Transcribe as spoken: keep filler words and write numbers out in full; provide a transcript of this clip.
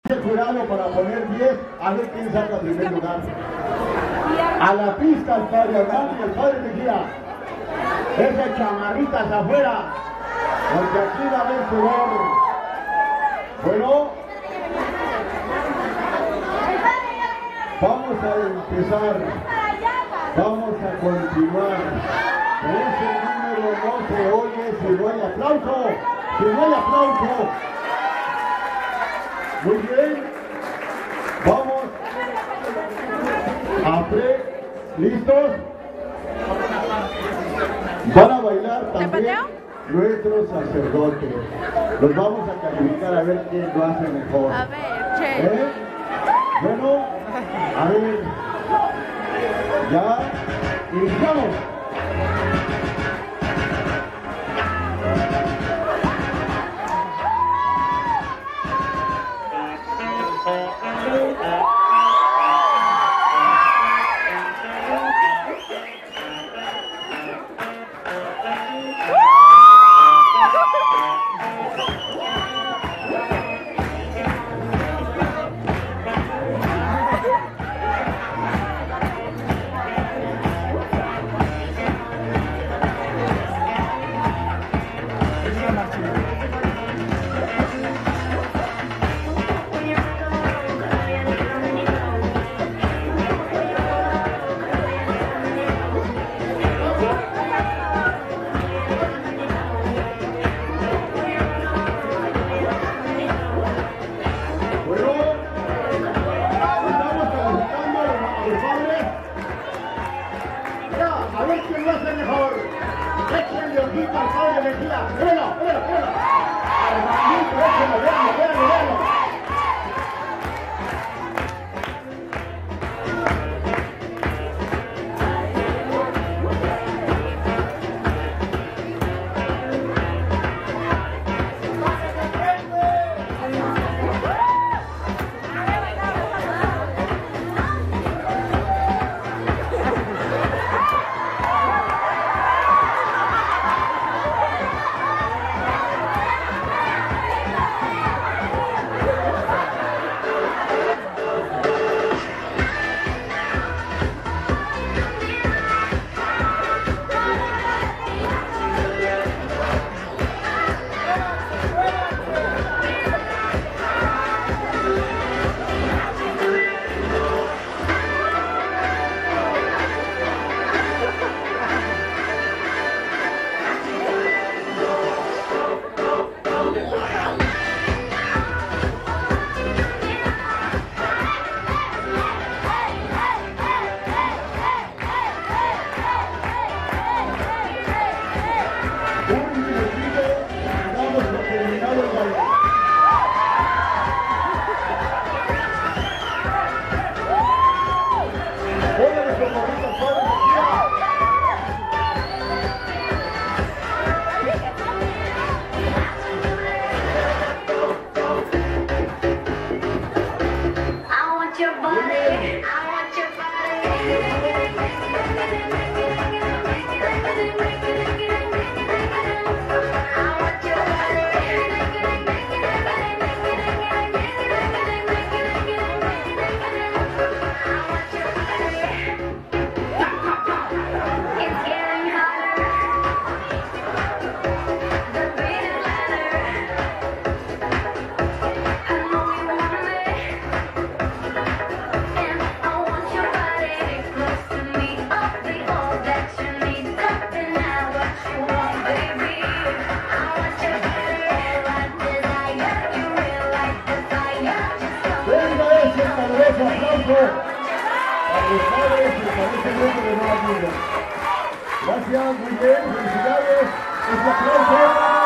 El jurado para poner diez, a ver quién saca primer lugar. A la pista el padre Armando y el padre Mejía. Esas chamarritas afuera, porque aquí va a haber sudor. Bueno, vamos a empezar, vamos a continuar. Ese número no se oye si no hay aplauso, si no hay aplauso. Muy bien, vamos a pre, ¿listos? Van a bailar también nuestros sacerdotes. Los vamos a calificar a ver quién lo hace mejor. A ver, che. ¿Eh? Bueno, a ver, ya, iniciamos. Gracias, muy bien, felicidades, un aplauso.